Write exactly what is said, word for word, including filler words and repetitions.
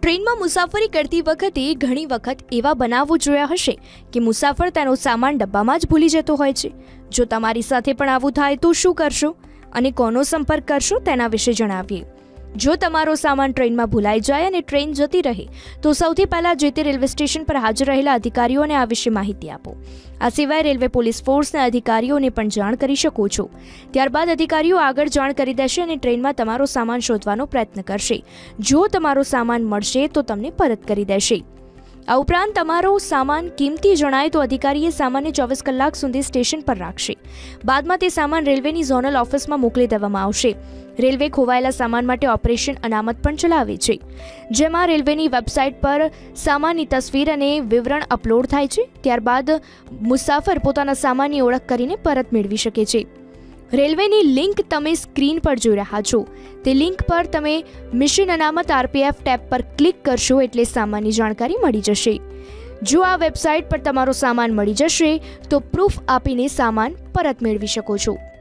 ટ્રેનમાં મુસાફરી કરતી વખતે ઘણી વખત એવા બનાવો જોયા હશે કે મુસાફર તેનો સામાન ડબ્બામાં જ ભૂલી જતો હોય છે। જો તમારી સાથે પણ આવું થાય તો શું કરશો અને કોનો સંપર્ક કરશો તેના વિશે જણાવીએ। જો તમારો સામાન ટ્રેનમાં ભૂલાઈ જાય અને ટ્રેન જતી રહે તો સૌથી પહેલાં જે તે રેલવે સ્ટેશન પર હાજર રહેલા અધિકારીઓને આ વિશે માહિતી આપો। આ સિવાય રેલવે પોલીસ ફોર્સના અધિકારીઓને પણ જાણ કરી શકો છો। ત્યારબાદ અધિકારીઓ આગળ જાણ કરી દેશે અને ટ્રેનમાં તમારો સામાન શોધવાનો પ્રયત્ન કરશે। જો તમારો સામાન મળશે તો તમને પરત કરી દેશે। આ ઉપરાંત તમારો સામાન કિંમતી જણાય તો અધિકારીએ સામાનને ચોવીસ કલાક સુધી સ્ટેશન પર રાખશે। બાદમાં તે સામાન રેલવેની ઝોનલ ઓફિસમાં મોકલી દેવામાં આવશે। રેલવે ખોવાયેલા સામાન માટે ઓપરેશન અનામત પણ ચલાવે છે, જેમાં રેલવેની વેબસાઇટ પર સામાનની તસવીર અને વિવરણ અપલોડ થાય છે। ત્યારબાદ મુસાફર પોતાના સામાનની ઓળખ કરીને પરત મેળવી શકે છે। રેલવેની લિંક તમે સ્ક્રીન પર જોઈ રહ્યા છો, તે લિંક પર તમે મિશન અનામત આરપીએફ ટેબ પર ક્લિક કરશો એટલે સામાનની જાણકારી મળી જશે। જો આ વેબસાઇટ પર તમારો સામાન મળી જશે તો પ્રૂફ આપીને સામાન પરત મેળવી શકો છો।